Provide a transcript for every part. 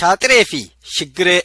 Shaaxiree fi Shiggiree.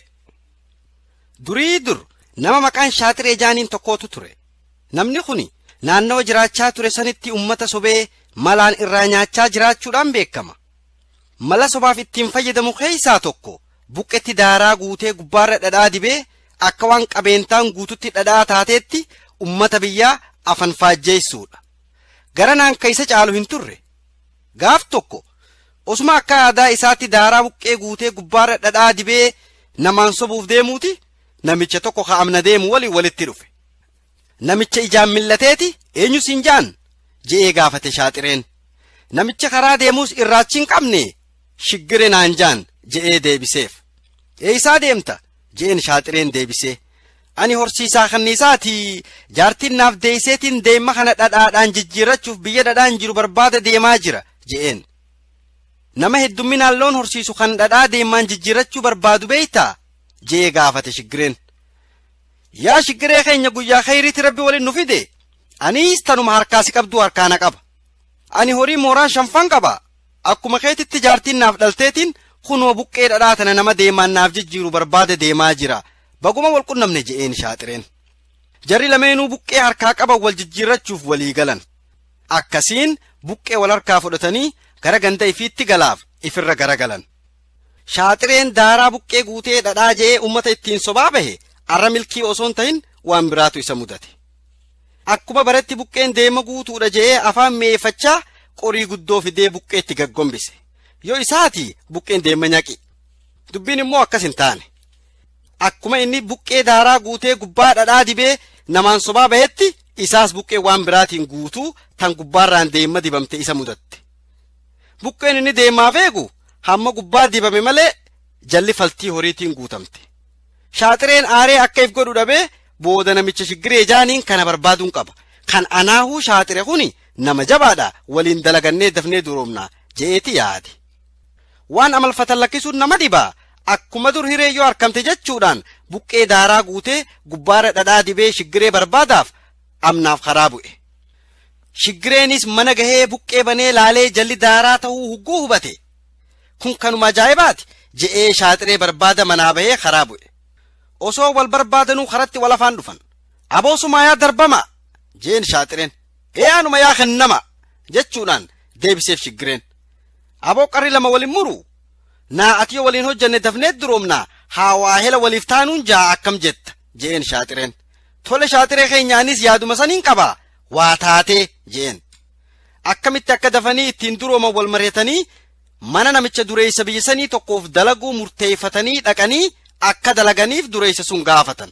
Durii dur nama maqaan Shaaxiree jaaniin tokkootu ture. Namni kuni naannoo jiraachaa ture sanitti ummata sobee malaan irraa nyaachaa jiraachuudhaan beekama. Mala sobaaf ittiin fayyadamu keessaa tokko buqqetti daaraa guutee gubbaarra dhadhaa dibee akka waan qabeentaan guututti dhadhaa taateetti ummata biyyaa afan faajjeessuudha. Garanaan keessa caalu hin turre. Gaaf tokko osuma akka aadaa isaatti daaraa buqqee guutee gubbaarra dhadhaa dibee namaan sobuuf deemuuti namicha tokko kaa'amna deemu walitti dhufe. Namicha ijaan millateeti eenyu siin jaan je'ee gaafate Shaaxireen. Namicha karaa deemuus irraachi hin qabne Shiggiree naan jaan je'ee deebiseef. Eeysaa deemta je'een Shaaxireen deebisee. Ani horsiisaa kanniisaati jaartiin naaf deeyseetiin deema kana dhadhaadhaan jijjiirrachuuf biyya dhadhaan jiru barbaada deemaa jira je'een. Nama heddumminaan loon horsiisu kan dhadhaa deemaan jijjiirrachuu barbaadu beeytaa je'ee gaafate Shiggireen. Yaa Shiggiree keenya guyyaa khayriitti rabbi waliin nu fide aniis tanuma harkaasi qabdu harkaana qaba. Ani horii mooraan shanfan qaba. Akkuma keetitti jaartiin naaf dhalteetiin kunoo buqqee dhadhaa tana nama deemaan naaf jijjiiru barbaada deemaa jira. Baguma wal qunnamne je'een Shaaxireen. Jarri lameenuu buqqee harkaa qaban wal jijjiirrachuuf walii galan. Akkasiin buqqee wal harkaa fudhatanii gara ganda ifiitti galaaf ifirra garagalan. Shaaxireen daaraa buqqee guutee dhadhaa je'ee ummata ittiin sobaa bahe arra milkii osoon ta'in waan biraatu isa mudate. Akkuma baratti buqqeen deema guutuudha je'ee afaan meeffachaa qorii guddoo fidee buqqeetti gaggombise. Yoo isaati buqqeen deema nyaqi. Dubbiin immoo akkas hin taane. Akkuma inni buqqee daaraa guutee gubbaa dhadhaa dibee namaan sobaa bahetti isaas buqqee waan biraatiin guutuu tan gubbaarraan deema dibamte isa mudatte. Buqqeen inni deemaaf eegu hamma gubbaa dibame malee jalli faltii horiitiin guutamte. Shaaxireen aaree akka if godhu dhabee booda namicha Shiggiree jaaniin kana barbaaduun qaba. Kan anaahuu Shaaxire kuni nama jabaadha waliin dalagannee dafnee duroomnaa je'eeti yaade. Waan amalfatan lakkisuun nama dhibaa. Akkuma dur hiree yoo argamte jechuudhaan buqqee daaraa guutee gubbaarra dhadhaa dibee Shiggiree barbaadaaf amnaaf karaa bu'e. Shiggireenis mana gahee buqqee banee laalee jalli daaraa ta'uu hugguu hubate. Kun kanuma ajaa'ibaati je'ee Shaaxiree barbaada manaa bahee karaa bu'e. Osoo wal barbaadanuu karatti wal afaan dhufan. Aboosuma yaa darbama jeen Shaaxireen. Anuma yaa kennama jechuudhaan deebiseef Shiggireen. Aboo qarri lama waliin muru. Naa ati yoo waliin hojjanne dafnee duroomnaa haa hela waliif taanuun jaa akkam jetta jeen Shaaxireen. Tole Shaaxiree keenyaanis yaaduma saniin qaba waa taatee jeen. Akkamitti akka dafanii ittiin durooman wal mareetanii mana namicha dureessa biyya sanii tokkoof dalaguu murteeffatanii dhaqanii akka dalaganiif dureessa sun gaafatan.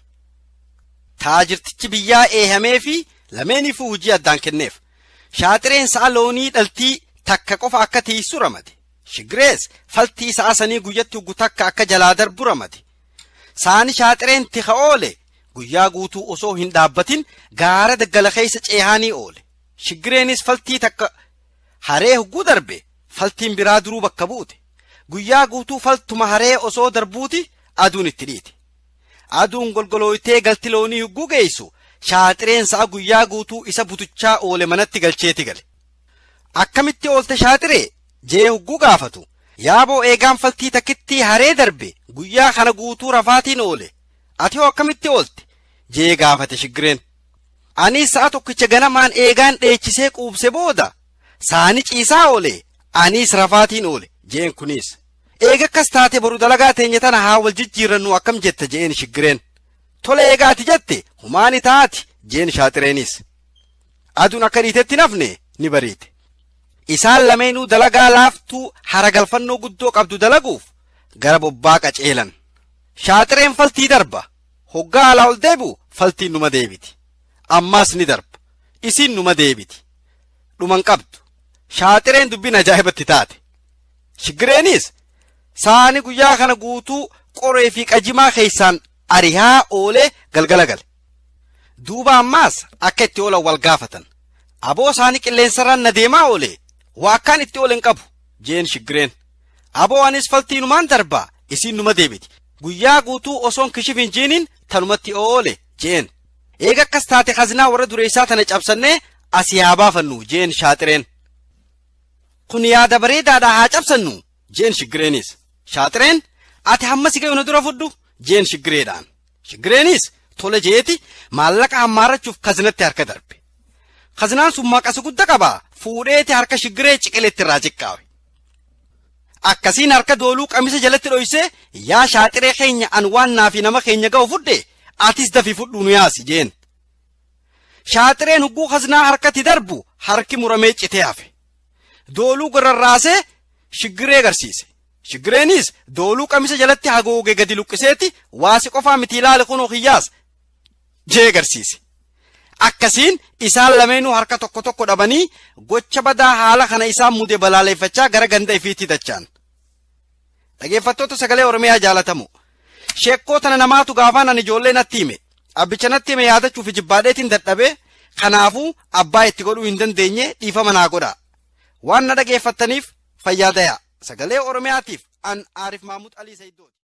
Taajirtichi biyyaa eehamee fi lameeniifuu hojii addaan kenneef. Shaaxireen sa'a loonii dhaltii takka qofa akka tiisu ramade. Shiggirees faltii sa'a sanii guyyatti huggu takka akka jalaa darbu ramade. Saani Shaaxireen tika oole guyyaa guutuu osoo hin dhaabbatin gaara daggala keessa ceehaanii oole. Shiggireenis faltii takka haree hugguu darbe faltiin biraa duruu bakka buute. Guyyaa guutuu faltuma haree osoo darbuuti aduun itti dhiite. Aduun golgolooytee galti loonii hugguu geessu Shaaxireen sa'a guyyaa guutuu isa butuchaa oole manatti galcheeti gale. Akkamitti oolte Shaaxiree jee hugguu gaafatu. Yaaboo eegaan faltii takkitti haree darbe guyyaa kana guutuu rafaatiin oole. Ati hoo akkamitti oolte jee gaafate Shiggireen. Anis sa'a tokkicha ganamaan eegaan dheechisee quubse booda saani ciisaa oole anis rafaatiin oole jeen kunis. Eega akkas taate boru dalagaa teenya tana haa wal jijjiirrannu akkam jetta jeen Shiggireen. Tole eegaati jette humaani taati jeen Shaaxireenis. Aduun akka dhiitetti nafne ni bariite. Isaan lameenuu dalagaa laaftuu haragalfannoo guddoo qabdu dalaguuf gara bobbaa qaceelan. Shaaxireen faltii darba. Hoggaa alaa ol deebi'u faltiin numa deebiti. Ammaas ni darba. Isin numa deebiti. Dhuman qabdu. Shaaxireen dubbiin ajaa'ibatti taate. Shiggireenis saani guyyaa kana guutuu qoree fi qajimaa keessaan arihaa oolee galgala gale. Duuba ammaas akka itti oolan wal gaafatan. Aboo saani qilleensarraan na deemaa oolee waa akkaan itti oolen qabu jeen Shiggireen. Aboo anis faltiinumaan darbaa isin numa deebiti. Guyyaa guutuu osoon kishif hin jiiniin tanumatti oole jeen. Eega akkas taate khazinaa warra dureessaa tana cabsannee asii haa baafannu jeen Shaaxireen. Kun yaada bareedaadhaa haa cabsannu jeen Shiggireenis. Shaaxireen ati hamma si ga'u na dura fudhu jeen shiggireedhaan. Shiggireenis tole jeeti maallaqa hammaarachuuf kazinatti harka darbe. Kazinaan sun maqasa guddaa qaba fuudheeti harka shiggiree ciqileetti irraa ciqqaawe. Akkasiin harka dooluu qamisa jalatti dhoysee yaa shaaxiree keenya an waan naafi nama keenya ga'u fudhe atis dafii fudhuu nu yaasi jeen. Shaaxireen hugguu kazinaa harkatti darbu harki muramee citee hafe. Dooluu gararraasee shiggiree agarsiise. Shiggireenis dooluu qamisa jalatti hagoogee gadi luqqiseeti waasi qofaa miti ilaale kunoo hiyyaas jee agarsiise. Akkasiin isaan lameenuu harka tokko tokko dhabanii gocha badaa haala kana isaan mudee balaaleeffachaa gara ganda ifiitti dachaan. Dhaggeeffattoota sagalee Oromiyaa jaalatamu. Sheekkoo tana namaatu gaafaan ani ijoollee natti hime. Abbicha natti hime yaadachuuf jibbaadheetiin dadhabee kanaafuu abbaa itti godhuu hin dandeenye dhiifama naa godhaa. Waan na dhaggeeffattaniif fayyaa ta'a. Sagalee Oromiyaatiif an Aarif Mahmud Alii Sayyidoo.